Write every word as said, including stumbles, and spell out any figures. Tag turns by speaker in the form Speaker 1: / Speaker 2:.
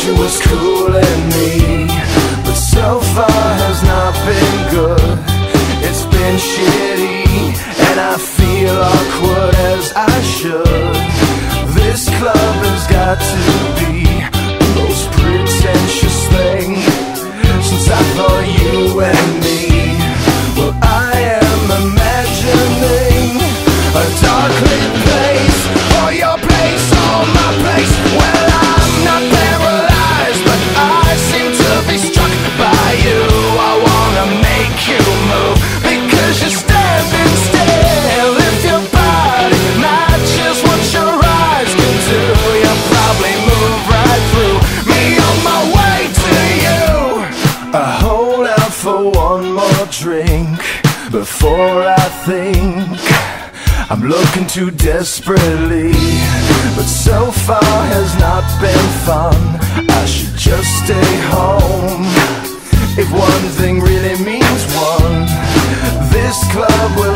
Speaker 1: she was cooling me, but so far has not been good. It's been shitty, and I feel awkward as I should. This club has got to be the most pretentious thing since I thought you and me. Well, I am imagining a dark lit place, or your place, or my place. Well, I'm not paralyzed, but I seem to be struck by you. I wanna make you move, because you're standing still. If your body matches what your eyes can do, you'll probably move right through me on my way to you. I hold out for one more drink before I think I'm looking too desperately, but so far has not been fun. I should just stay home. If one thing really means one, this club will